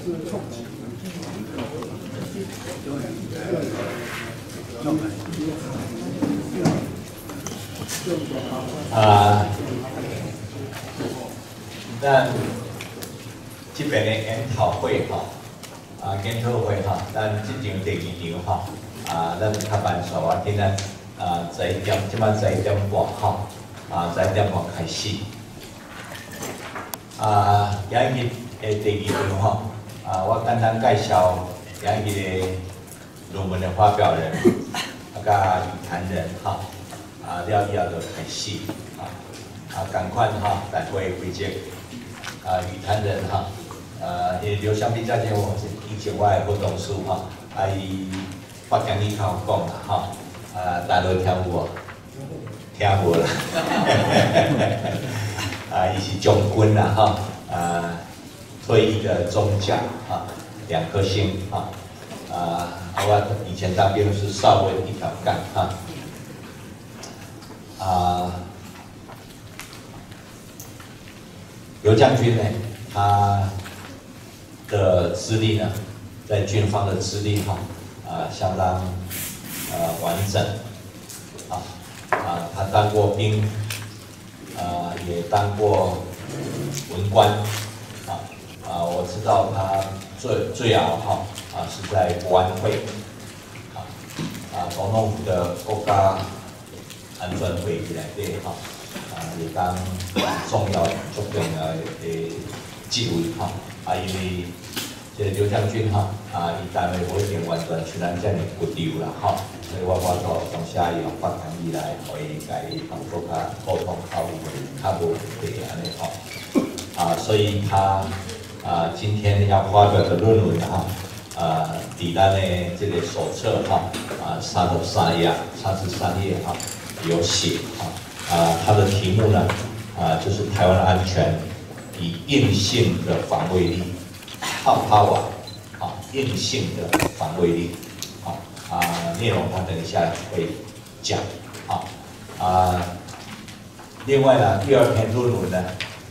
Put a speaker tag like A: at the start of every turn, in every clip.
A: 咱这边的研讨会研讨会咱这场第2场咱较慢速今仔11点，即摆11点半11点半开始。今日的第2场我简单介绍今日的论文的发表人甲语坛人了以后就开始同款大会规则语坛人因为刘湘斌在这我是以前我的活动师伊发讲你较有讲啦大家听有无？听无啦，伊是将军啦退役的中将2颗星我以前当兵是少尉1条杠刘将军呢，他的资历呢，在军方的资历相当完整他当过兵也当过文官我知道他最早是在国安会总统府的国家安全会议内底也当重要重要的职位因为这刘将军伊单位无一定完全像咱遮尔骨调啦所以我都从写伊发讲以来，可以甲伊更加沟通较无问题安尼所以他今天要发表的论文伫咱的这个手册33页有写它的题目呢就是台湾安全以硬性的防卫力，power硬性的防卫力内容他等一下会讲另外呢，第2篇论文呢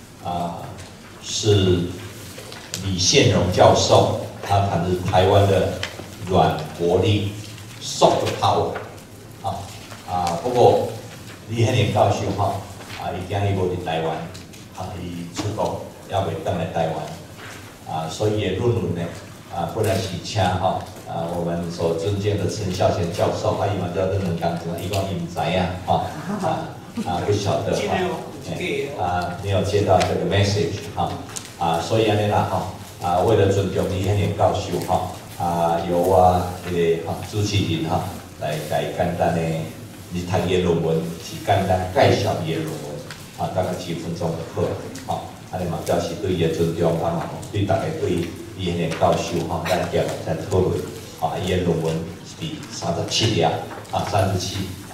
A: 是李宪荣教授，他谈的是台湾的软国力 soft power 不过李很年教授伊今日无伫台湾伊出国也未返来台湾所以论文呢本来是请我们所尊敬的陈孝贤教授伊嘛知道这两工作伊讲伊唔知影不晓得没有接到这个 message 所以安尼啦为了尊重李很年教授由我这个主持人来简单的你读伊论文是简单介绍伊论文大概几分钟就好安尼嘛表示对伊的尊重对大家对伊很年教授咱今日在讨论伊的论文是第37页37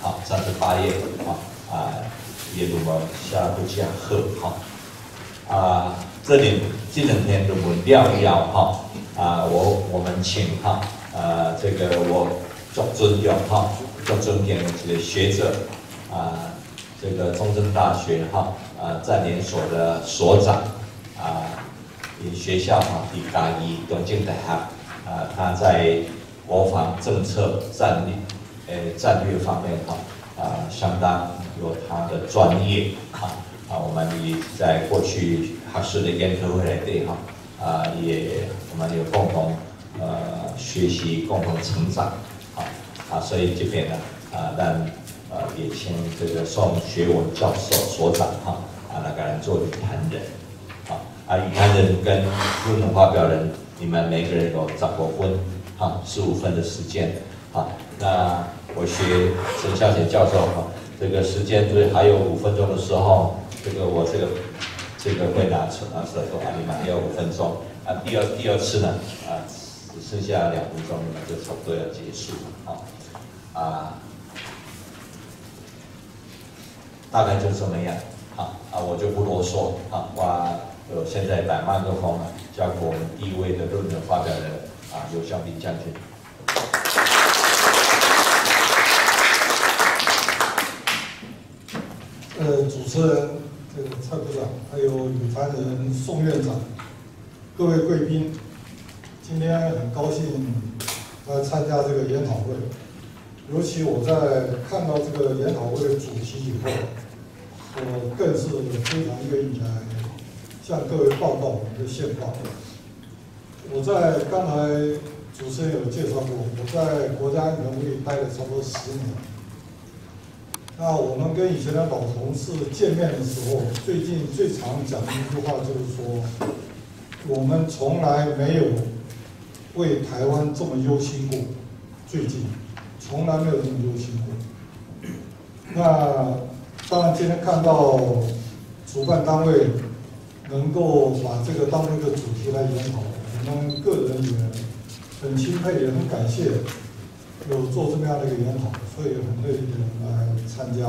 A: 38页伊的论文写得非常好这两篇论文了以后我们请这个我足尊重足尊敬的一个学者这个中正大学战研所的所长学校伫嘉义中正大学他在国防政策战略方面相当有他的专业我们也在过去学术的研讨会内底我们有共同学习共同成长所以这边呢咱也请这个宋学文教授所长来给咱做语坛人语坛人跟论文发表人你们每个人有15分15分的时间那我学陈孝贤教授这个时间就是还有5分钟的时候我这个会拿出你们还有5分钟第二次呢只剩下2分钟，你们就差不多要结束大概就这么样我就不啰嗦我现在把麦克风交给我们第1位的论文发表人刘湘斌将军。
B: 主持人这个蔡部长，还有语坛人宋院长，各位贵宾， 今天很高兴来参加这个研讨会，尤其我在看到这个研讨会的主题以后，我更是非常愿意来向各位报告我们的现况。我在刚才主持人有介绍过，我在国家安全会待了差不多10年。那我们跟以前的老同事见面的时候，最近最常讲的一句话就是说，我们从来没有为台湾这么忧心过，最近从来没有这么忧心过。那当然，今天看到主办单位能够把这个当成一个主题来研讨，我们个人也很钦佩，也很感谢有做这么样的一个研讨，所以很乐意的来参加。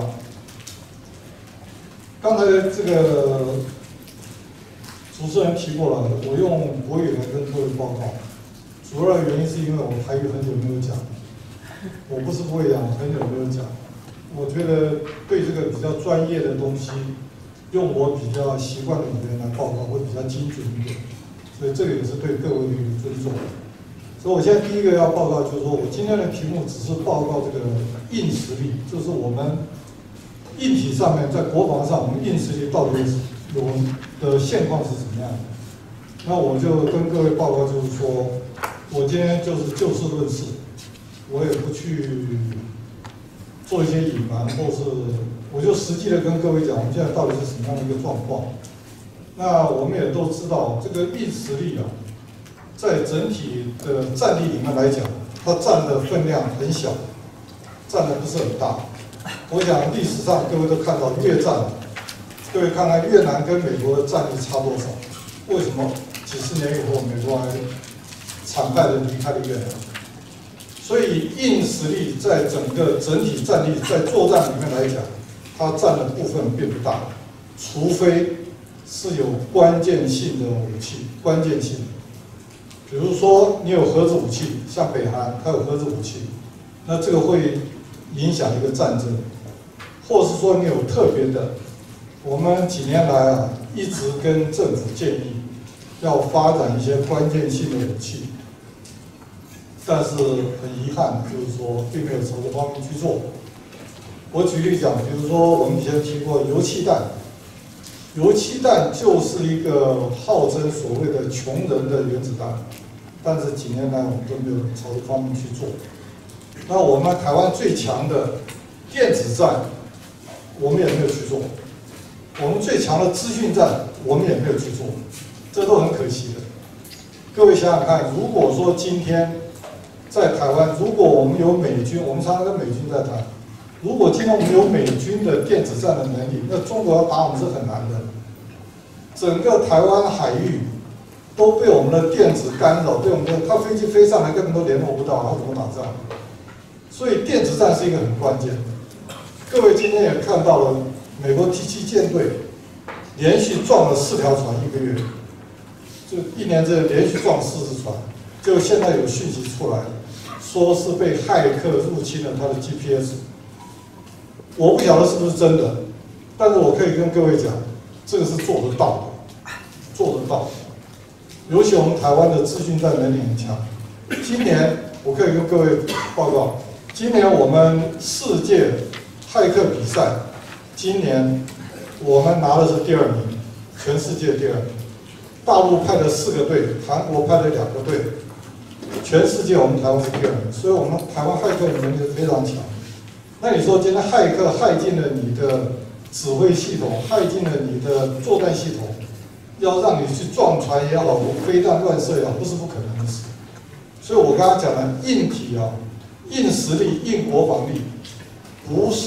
B: 刚才这个主持人提过了，我用国语来跟各位报告，主要的原因是因为我台语很久没有讲，我不是不会讲，很久没有讲。我觉得对这个比较专业的东西，用我比较习惯的语言来报告会比较精准一点，所以这个也是对各位的一个尊重。所以我现在第一个要报告就是说，我今天的题目只是报告这个硬实力，就是我们硬体上面在国防上，我们硬实力到底有的现况是怎么样的。那我就跟各位报告，就是说我今天就是就事论事，我也不去做一些隐瞒，或是我就实际的跟各位讲，我们现在到底是什么样的一个状况。那我们也都知道，这个硬实力啊，在整体的战力里面来讲，它占的分量很小，占的不是很大。我想历史上各位都看到越战，各位看看越南跟美国的战力差多少？为什么几十年以后美国还惨败的离开了越南？所以硬实力在整体战力在作战里面来讲，它占的部分并不大，除非是有关键性的武器，关键性的。比如说，你有核子武器，像北韩，它有核子武器，那这个会影响一个战争；或是说你有特别的，我们几年来啊，一直跟政府建议要发展一些关键性的武器，但是很遗憾，就是说并没有朝这方面去做。我举例讲，比如说我们以前提过油气弹，油气弹就是一个号称所谓的穷人的原子弹。但是几年来我们都没有朝这方面去做。那我们台湾最强的电子战，我们也没有去做；我们最强的资讯战，我们也没有去做，这都很可惜的。各位想想看，如果说今天在台湾，如果我们有美军，我们常常跟美军在谈，如果今天我们有美军的电子战的能力，那中国要打我们是很难的。整个台湾海域都被我们的电子干扰，被我们的他飞机飞上来根本都联络不到，他怎么打仗？所以电子战是一个很关键的。各位今天也看到了，美国T7舰队连续撞了4条船1个月，就1年之内连续撞4只船，就现在有讯息出来，说是被骇客入侵了他的 GPS。我不晓得是不是真的，但是我可以跟各位讲，这个是做得到的，做得到。尤其我们台湾的资讯战能力很强。今年我可以跟各位报告，今年我们世界骇客比赛，今年我们拿的是第2名，全世界第2名。大陆派了4个队，韩国派了2个队，全世界我们台湾是第2名，所以我们台湾骇客能力是非常强。那你说今天骇客害进了你的指挥系统，害进了你的作战系统，要让你去撞船也好，飞弹乱射也好，不是不可能的事。所以我刚刚讲的硬体啊，硬实力、硬国防力，不是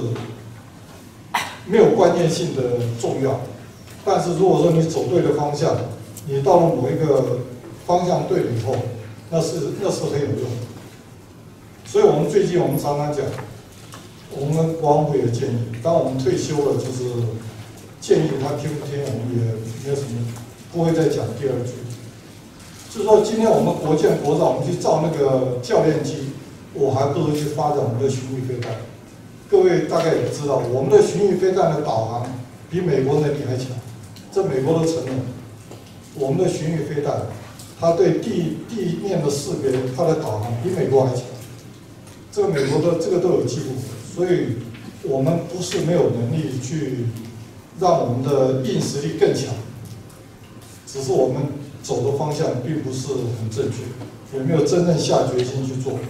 B: 没有关键性的重要。但是如果说你走对了方向，你到了某一个方向对了以后，那是很有用的。所以我们最近我们常常讲，我们国防部也建议，当我们退休了，就是建议他听不听，我们也没有什么，不会再讲第2句。就是说，今天我们国建国造，我们去造那个教练机，我还不如去发展我们的巡弋飞弹。各位大概也知道，我们的巡弋飞弹的导航比美国能力还强，这美国都承认。我们的巡弋飞弹它对地面的识别，它的导航比美国还强。这个美国的这个都有记录，所以我们不是没有能力去让我们的硬实力更强，只是我们走的方向并不是很正确，也没有真正下决心去做。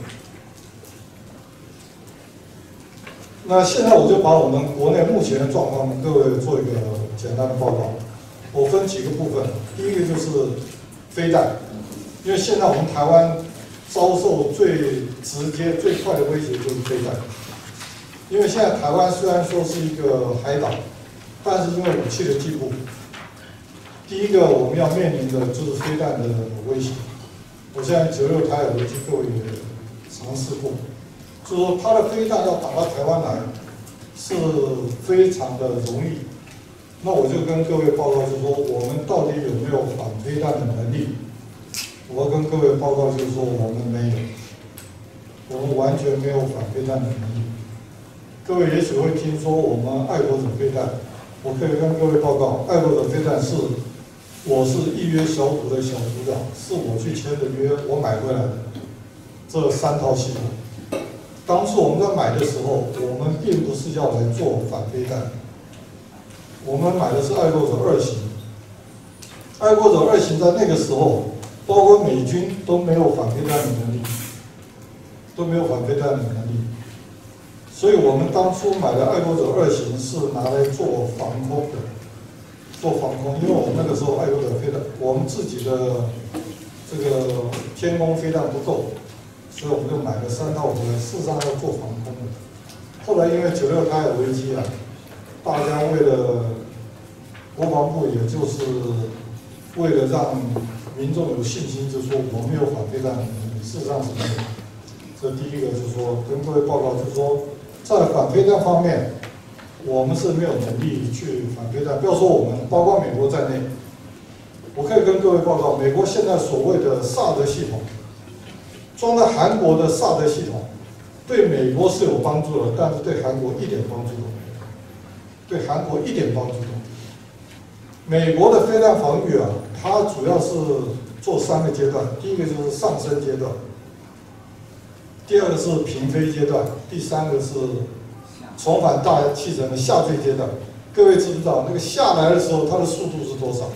B: 那现在我就把我们国内目前的状况跟各位做一个简单的报告。我分几个部分，第一个就是飞弹，因为现在我们台湾遭受最直接、最快的威胁就是飞弹。因为现在台湾虽然说是一个海岛，但是因为武器的进步，第一个我们要面临的就是飞弹的威胁。我现在96台海危机，各位也尝试过。就是说，它的飞弹要打到台湾来，是非常的容易。那我就跟各位报告，就是说，我们到底有没有反飞弹的能力？我要跟各位报告，就是说，我们没有，我们完全没有反飞弹的能力。各位也许会听说我们爱国者飞弹，我可以跟各位报告，爱国者飞弹是我是预约小组的小组长，是我去签的约，我买回来的这3套系统。当初我们在买的时候，我们并不是要来做反飞弹，我们买的是爱国者2型。爱国者2型在那个时候，包括美军都没有反飞弹的能力，都没有反飞弹的能力。所以我们当初买的爱国者2型是拿来做防空的，做防空，因为我们那个时候爱国者飞弹，我们自己的这个天空飞弹不够。所以我们就买了3套回来，事实上要做防空的。后来因为96台海危机啊，大家为了国防部，也就是为了让民众有信心，就是说我们有反飞弹的能力，事实上是没有。这第一个就是说跟各位报告，就是说在反飞弹方面，我们是没有能力去反飞弹。不要说我们，包括美国在内，我可以跟各位报告，美国现在所谓的萨德系统。装在韩国的萨德系统，对美国是有帮助的，但是对韩国一点帮助都没有。对韩国一点帮助都没有。美国的飞弹防御啊，它主要是做3个阶段，第一个就是上升阶段，第2个是平飞阶段，第3个是重返大气层的下坠阶段。各位知不知道那个下来的时候，它的速度是多少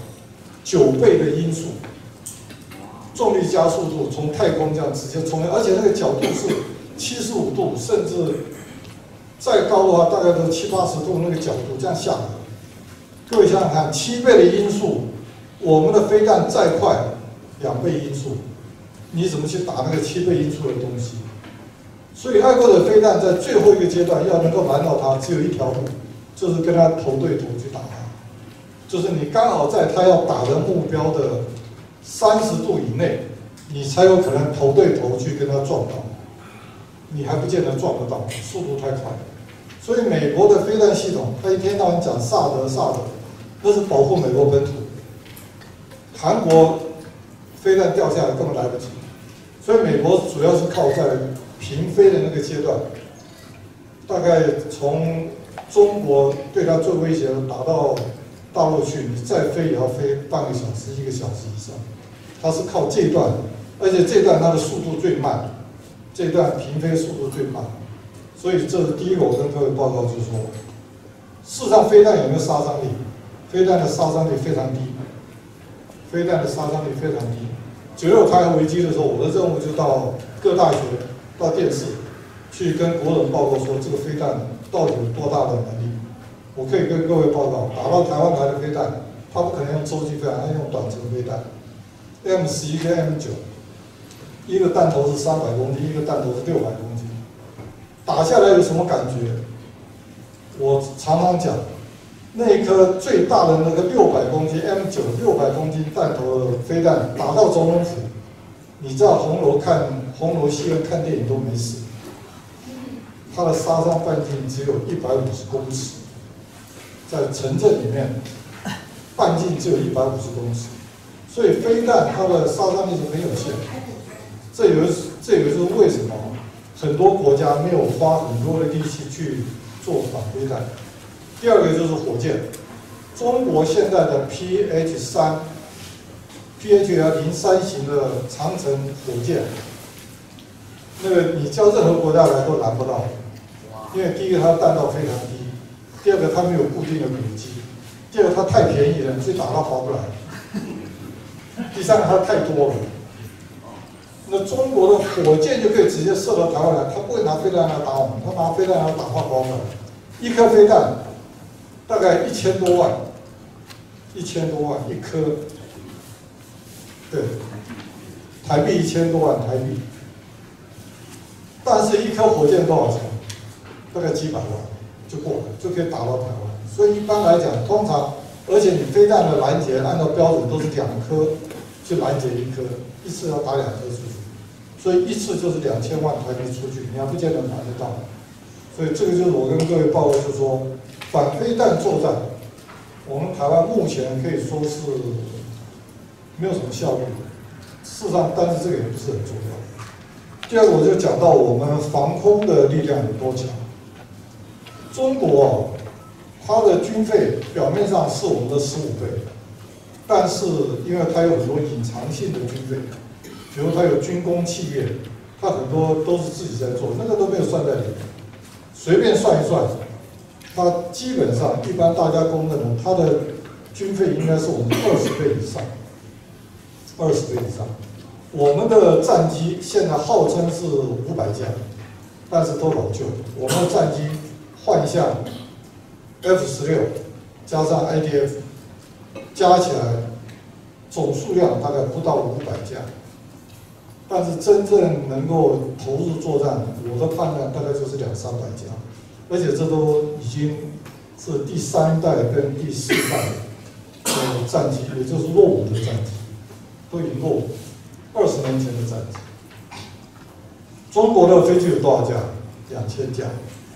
B: ？9倍的音速。重力加速度从太空这样直接冲，而且那个角度是75度，甚至再高的话，大概都70、80度那个角度这样下来。各位想想看，7倍的音速，我们的飞弹再快，2倍音速，你怎么去打那个7倍音速的东西？所以爱国者飞弹在最后一个阶段要能够拦到它，只有一条路，就是跟它头对头去打它，就是你刚好在它要打的目标的30度以内，你才有可能头对头去跟它撞到，你还不见得撞得到，速度太快。所以美国的飞弹系统，它一天到晚讲萨德，那是保护美国本土。韩国飞弹掉下来根本来不及，所以美国主要是靠在平飞的那个阶段，大概从中国对它最威胁的打到大陆去，你再飞也要飞半个小时、1个小时以上。它是靠这一段，而且这段它的速度最慢，这段平飞速度最慢，所以这是第一个我跟各位报告，就是说，事实上飞弹有没有杀伤力？飞弹的杀伤力非常低，飞弹的杀伤力非常低。96台海危机的时候，我的任务就到各大学、到电视，去跟国人报告说这个飞弹到底有多大的能力。我可以跟各位报告，打到台湾来的飞弹，它不可能用洲际飞弹，它用短程飞弹。M11跟M9，一个弹头是300公斤，一个弹头是600公斤，打下来有什么感觉？我常常讲，那一颗最大的那个600公斤 M9 600公斤弹头的飞弹打到总统府，你在红楼戏院看电影都没事，它的杀伤半径只有150公尺，在城镇里面，半径只有150公尺。所以飞弹它的杀伤力是很有限，这个就是为什么很多国家没有花很多的力气去做反飞弹。第2个就是火箭，中国现在的 PH3 PHL-03型的长程火箭，那个你叫任何国家来都拦不到，因为第一个它弹道非常低，第二个它没有固定的轨迹，第二个它太便宜了，所以打它划不来，第三个它太多了。那中国的火箭就可以直接射到台湾来，它不会拿飞弹来打我们，它拿飞弹来打化工的，一颗飞弹大概1000多万，1000多万一颗，对，台币1000多万台币，但是一颗火箭多少钱？大概几百万就过了，就可以打到台湾。所以一般来讲，通常，而且你飞弹的拦截按照标准都是2颗去拦截一颗，一次要打2颗出去。所以一次就是2000万台币出去，你还不见得拿得到。所以这个就是我跟各位报告，就是说反飞弹作战，我们台湾目前可以说是没有什么效率。事实上，但是这个也不是很重要。第二个我就讲到我们防空的力量有多强。中国它的军费表面上是我们的15倍，但是因为它有很多隐藏性的军费。比如它有军工企业，它很多都是自己在做，那个都没有算在里面。随便算一算，它基本上一般大家公认的，它的军费应该是我们20倍以上，20倍以上。我们的战机现在号称是500架，但是都老旧。我们的战机换向 F-16加上 IDF 加起来总数量大概不到500架。但是真正能够投入作战，我的判断大概就是200-300架，而且这都已经是第3代跟第4代的战机，也就是落伍的战机，都已经落伍20年前的战机。中国的飞机有多少架？2000架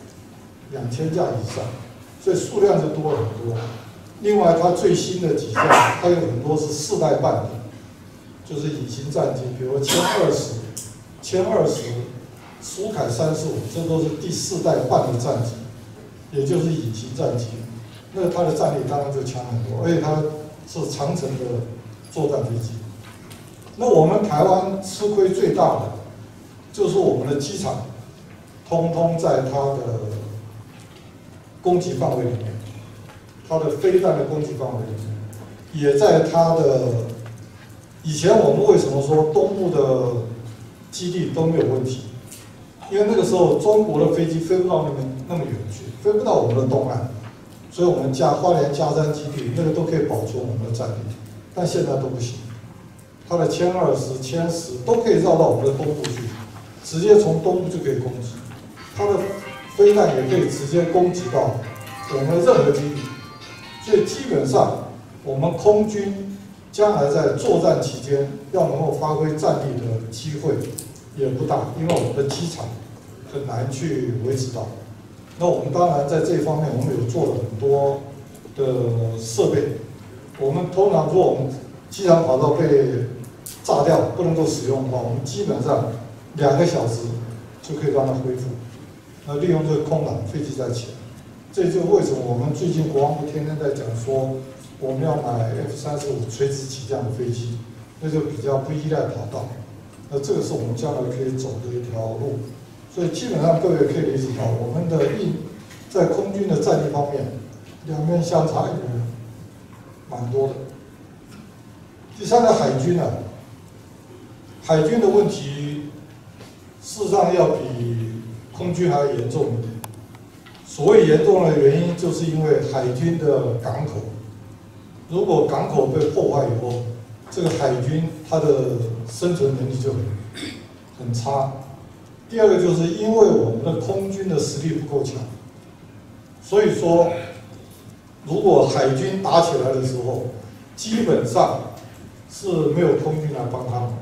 B: ，2000架以上，所以数量就多了很多。另外，它最新的几架，它有很多是4代半的。就是隐形战机，比如歼20、苏凯35，这都是第4代半的战机，也就是隐形战机。那它的战力当然就强很多，而且它是长程的作战飞机。那我们台湾吃亏最大的，就是我们的机场，通通在它的攻击范围里面，它的飞弹的攻击范围里面，也在它的。以前我们为什么说东部的基地都没有问题？因为那个时候中国的飞机飞不到那么远去，飞不到我们的东岸，所以我们花莲嘉山基地那个都可以保存我们的战力，但现在都不行。它的歼20、歼10都可以绕到我们的东部去，直接从东部就可以攻击。它的飞弹也可以直接攻击到我们的任何基地，所以基本上我们空军。将来在作战期间要能够发挥战力的机会也不大，因为我们的机场很难去维持到。那我们当然在这一方面，我们有做了很多的设备。我们通常如果我们机场跑道被炸掉不能够使用的话，我们基本上2个小时就可以让它恢复。那利用这个空档，飞机再起来。这就为什么我们最近国防部天天在讲说。我们要买 F-35垂直起降的飞机，那就比较不依赖跑道。那这个是我们将来可以走的一条路。所以基本上各位可以理解到，我们的在空军的战力方面，两边相差也蛮多的。第三个海军啊，海军的问题事实上要比空军还要严重一点。所谓严重的原因，就是因为海军的港口。如果港口被破坏以后，这个海军它的生存能力就很差。第二个就是因为我们的空军的实力不够强，所以说，如果海军打起来的时候，基本上是没有空军来帮他们，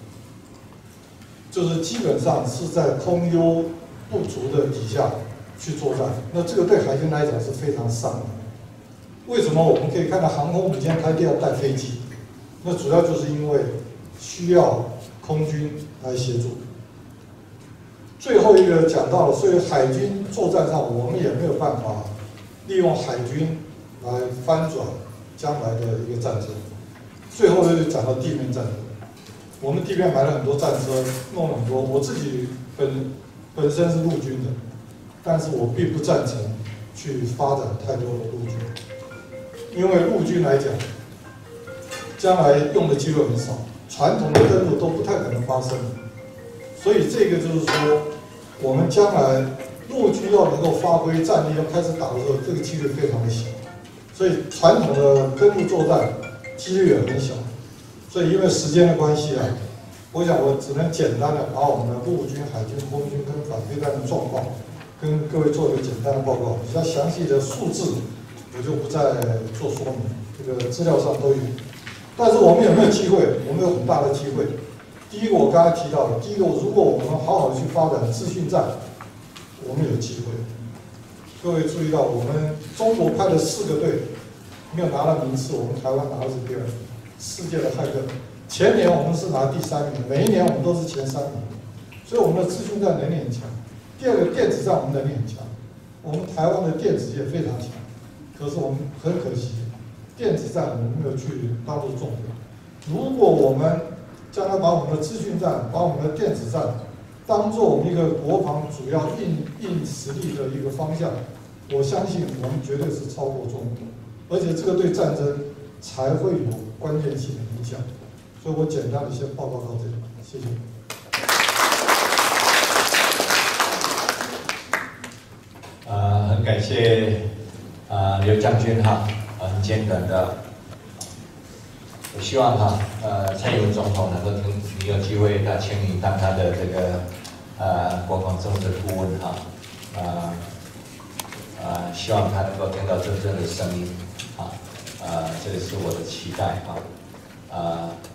B: 就是基本上是在空优不足的底下去作战。那这个对海军来讲是非常伤的。为什么我们可以看到航空母舰开第2代飞机？那主要就是因为需要空军来协助。最后一个讲到了，所以海军作战上我们也没有办法利用海军来翻转将来的一个战争。 最后就讲到地面战争。我们地面买了很多战车，弄了很多。我自己本身是陆军的，但是我并不赞成去发展太多的陆军，因为陆军来讲，将来用的机会很少，传统的登陆都不太可能发生。所以这个就是说，我们将来陆军要能够发挥战力，要开始打的时候，这个几率非常的小。所以传统的登陆作战几率也很小。所以因为时间的关系啊，我想我只能简单的把我们的陆军、海军、空军跟反飞弹的状况，跟各位做一个简单的报告。比较详细的数字，我就不再做说明，这个资料上都有。但是我们有没有机会？我们有很大的机会。第一个我刚才提到的，第一个如果我们好好的去发展资讯战，我们有机会。各位注意到，我们中国派的4个队没有拿到名次，我们台湾拿的是第2名。世界的骇客，前年我们是拿第3名，每一年我们都是前3名，所以我们的资讯战能力很强。第二个，电子战我们能力很强，我们台湾的电子业非常强，可是我们很可惜，电子战我们没有去当做重点。如果我们将来把我们的资讯战、把我们的电子战当做我们一个国防主要硬实力的一个方向，我相信我们绝对是超过中国，而且这个对战争才会有关键性的影响。所以我简单的先报告到这里，谢谢。
A: 很感谢刘将军哈，很简短的。我希望哈，蔡英文总统能够你有机会他请你当他的这个国防政治顾问哈，希望他能够听到真正的声音啊，这个是我的期待啊。